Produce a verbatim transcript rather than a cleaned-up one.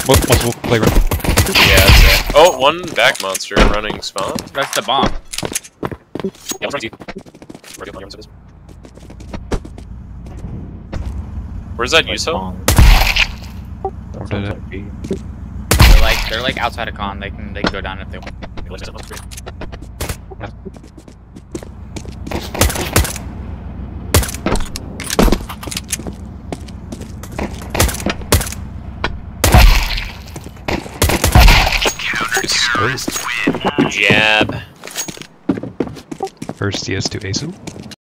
What, multiple playground. Yeah, that's it. Oh, one back monster running spawn. That's the bomb. Yeah, what's wrong with you? Where's that U S O? Or did it? They're like they're like outside of con. They can they can go down if they want. First, Jab. first C S two A S U.